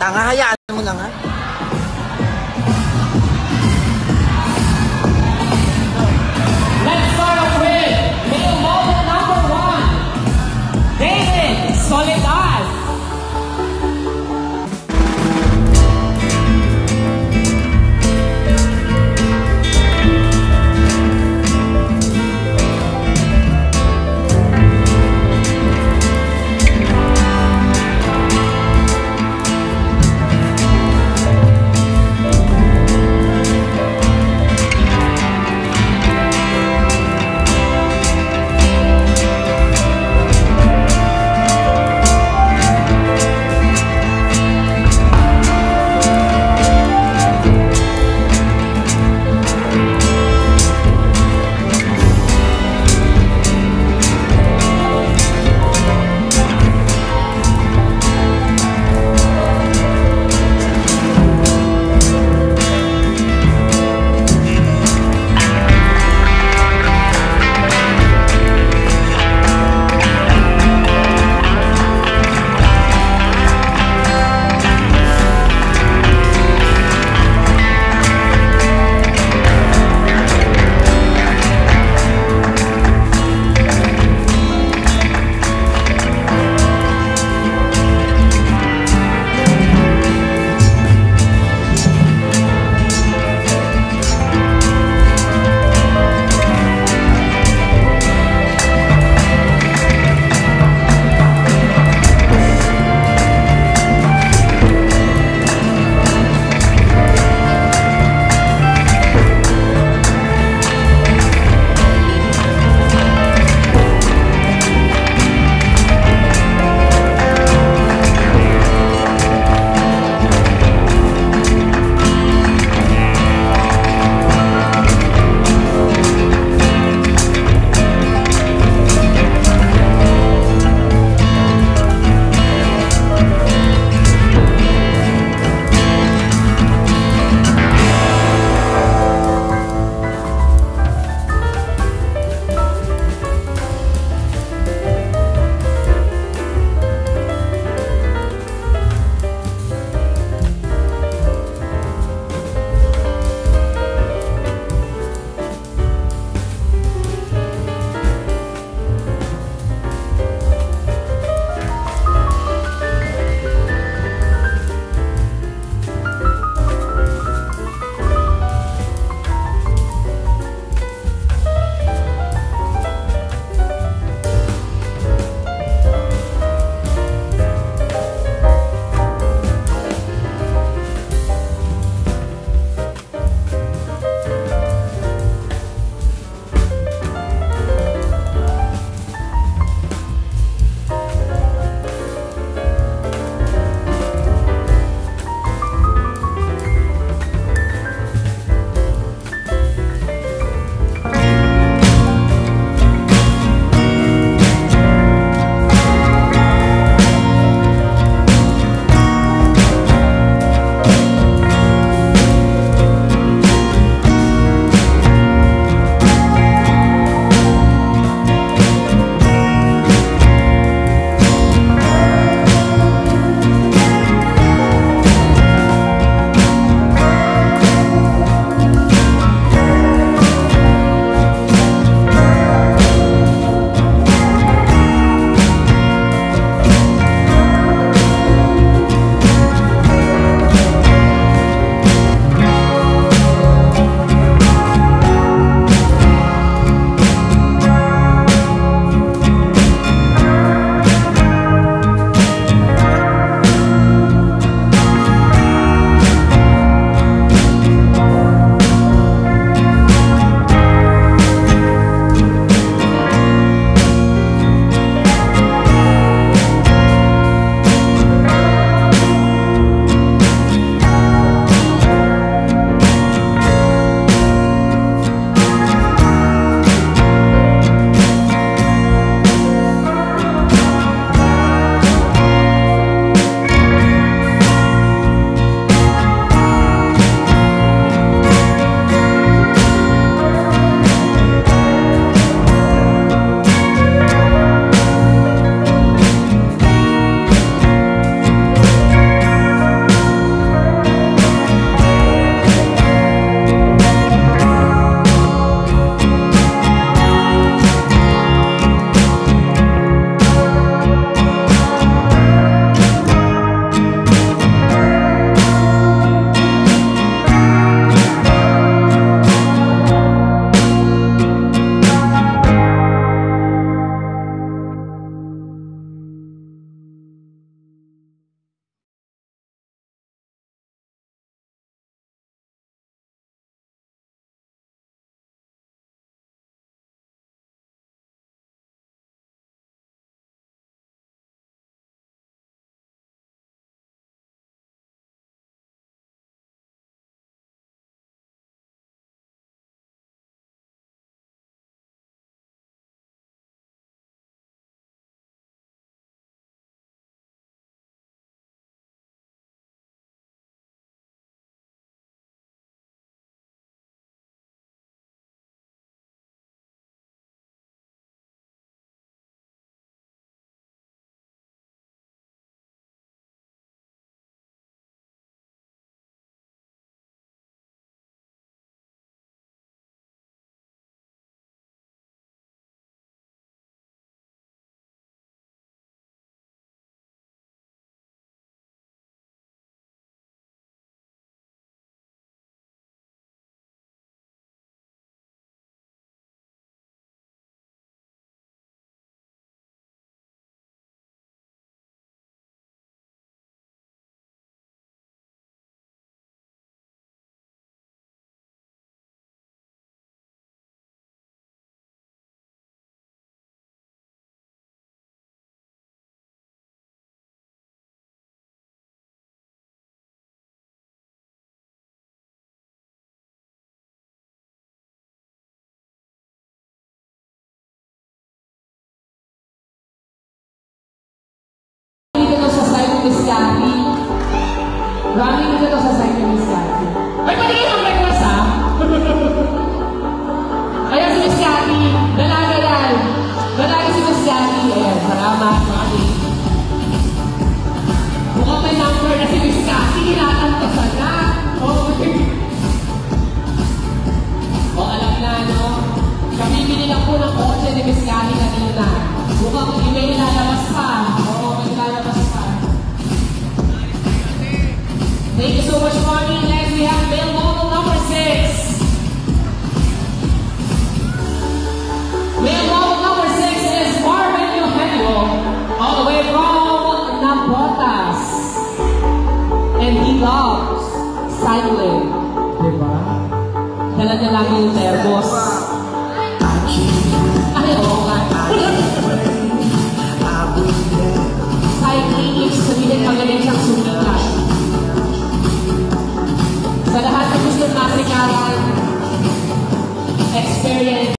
tanga, hayaan mo na nga. Let's start off with male model number 1, David Soledad. Miss Cathy. Running dito sa side ni Miss Cathy. Ay, pwede kayo mag-request, ha? Ayan si Miss Cathy. Dalaga yan. Dalaga si Miss Cathy. Ayan, salamat. Mukhang may number na si Miss Cathy. Kinatantasan na. O, alam na, no? Kamimili lang po ng kotse ni Miss Cathy kanina. Mukhang may nilalabas pa. Oo, may nilalabas pa. Thank you so much, Marnie. Next, we have male model number 6. Male model number 6 is Marvin Eugenio, all the way from Nabotas. And he loves cycling. Diba? Dala niya lang yung terbos. Ay, oo nga. Cycling is sabihin magaling siyang sumikat. Sa lahat ng gusto masikaran, experience.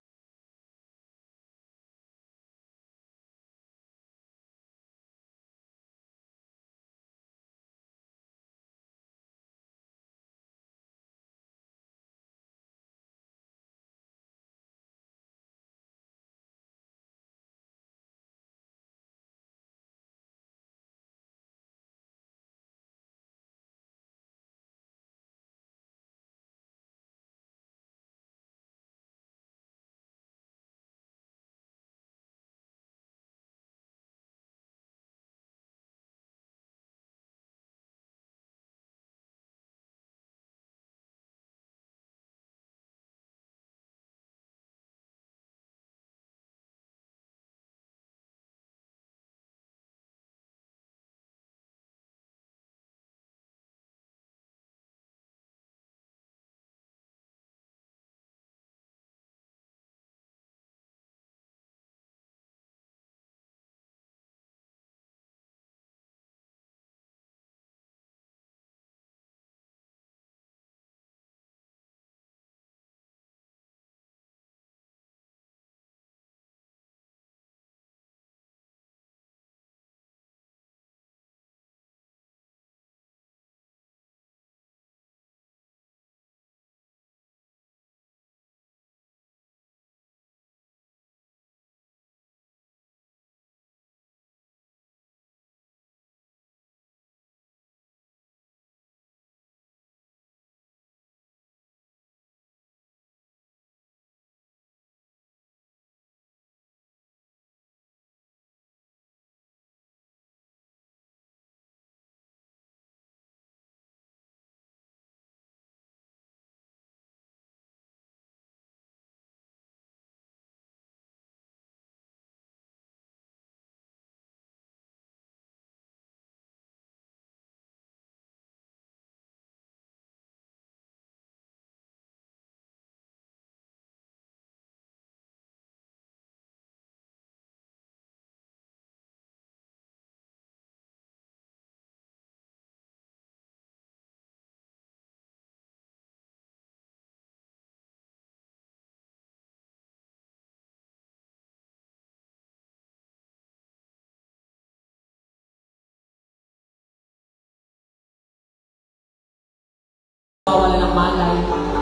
Wala ng malay.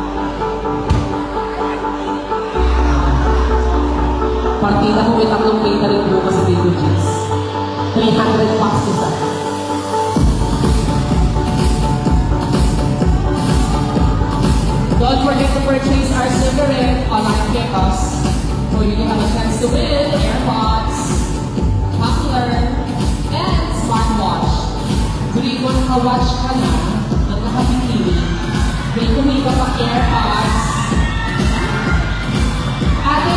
Partida ko may tatlong catering bukas sa Dito Jeans. 300 bucks isa. Don't forget to purchase our cigarette online kick-offs so you can have a chance to win AirPods, tumbler, and smartwatch. Kung ikaw nakawatch ka na, nakapikili, may kumita pa AirPods. Ate.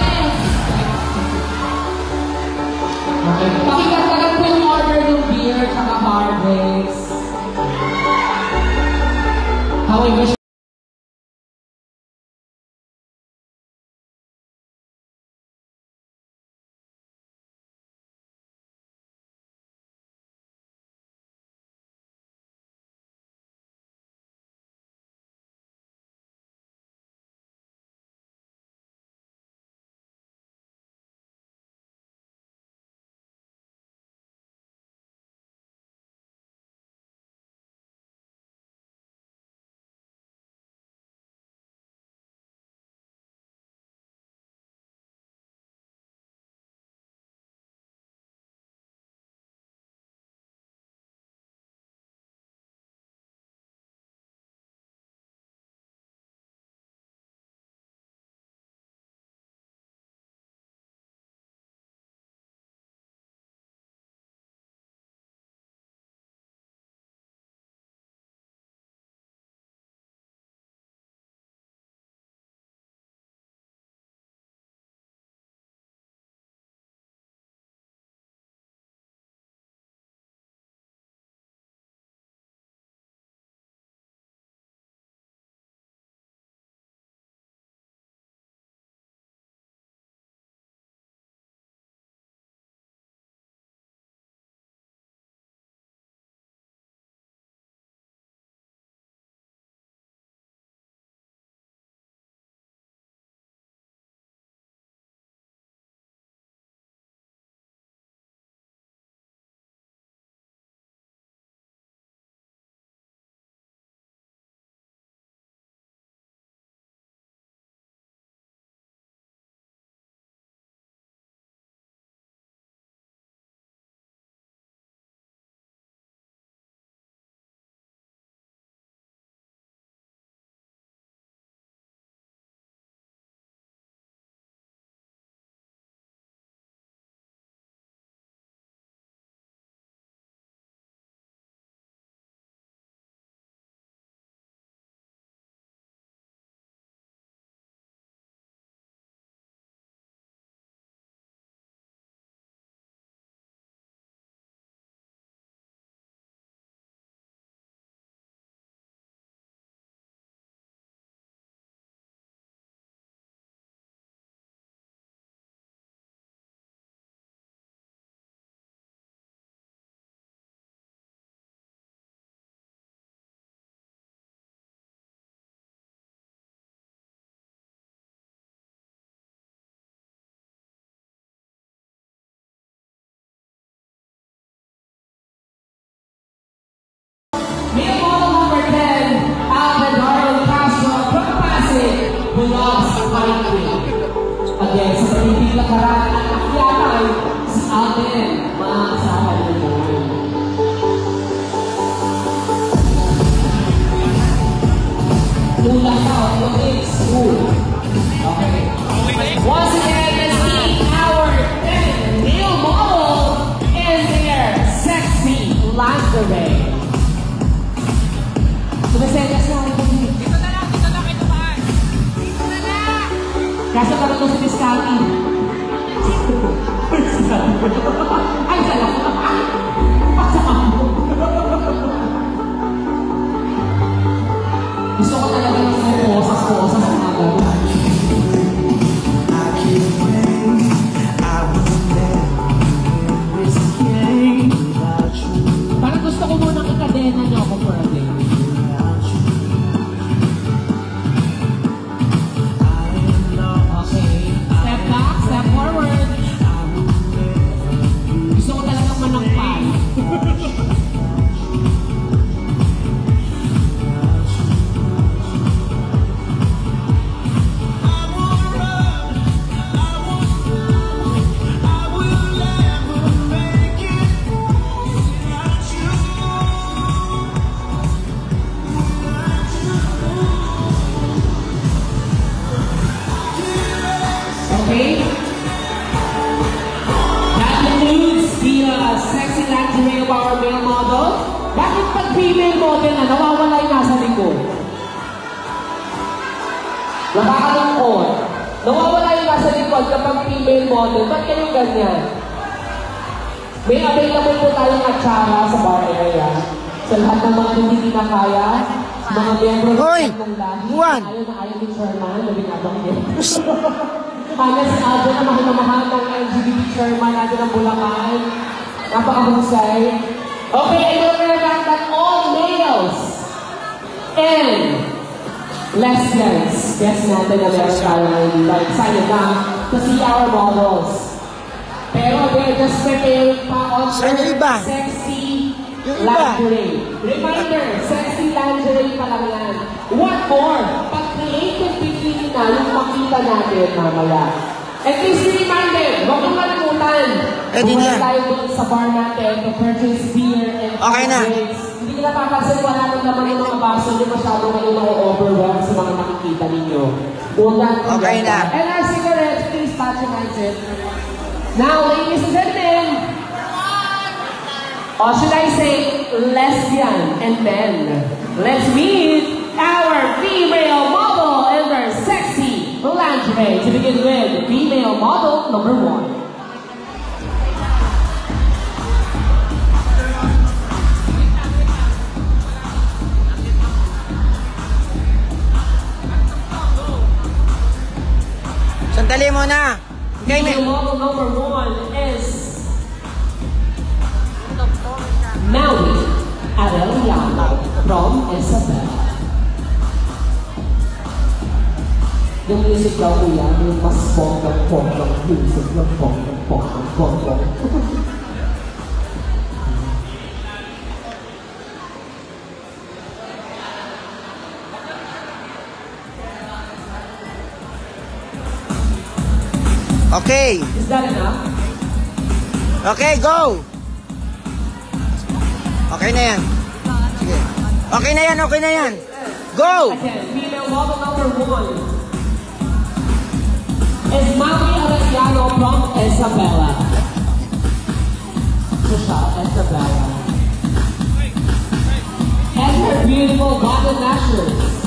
Okay. Pakikat ka lang po yung order ng beer tsaka Harvest. However, Nasa ka ito si Miss Cathy. Ay, salamat. Gusto ko talaga ng posas-posas sa mga gano'n. Parang gusto ko munang ikadena niyo ako for a day. Okay. Step back, step forward. Gusto ko talagang manangpan. Okay? That includes the sexy lingerie of our male model. Bakit pag female model na nawawala yung nasa likod? Nakakalungkot. Nawawala yung nasa likod kapag female model. Ba't kayo ganyan? May available po tayong atsara sa bar area. Sa lahat ng mga hindi na kaya, mga miyembro ng lahi, ayaw na ayaw ni Sherman, labing abang din. Hana si Aldo na mahal ng LGBT chairman natin ng Bulacan. Napakahusay. Okay, I will remember that all males and lesbians, yes natin na meron tayo ngayon, like excited na to see our models. Pero they're just preparing pa on their sexy lingerie. Reminder, sexy lingerie pa lang yan. What more? Pag-creative bikini na yung makita natin mamaya. And please be reminded, huwag mong kalimutan. Pumunta tayo doon sa bar natin to purchase beer and drinks. Hindi nila papasin wala nang naman yung mga baso nyo masyado ngayon na-overwhelm sa mga nakikita ninyo. Okay na. And our cigarettes, please patronize it. Now, ladies and gentlemen, or should I say, lesbian and men, let's meet our female model in their sexy lingerie. To begin with, female model number 1. Sandali muna. Okay, female model number 1 is Maui Arellano from Isabela. Yung music daw ko yan, yung mas bonggang music ng bonggang. Okay. Is that enough? Okay, go! Okay na yan. Sige. Okay na yan, okay na yan. Go! Again, female model number 1 is Maui Arellano from Isabela. Isabela. And her beautiful body lashes.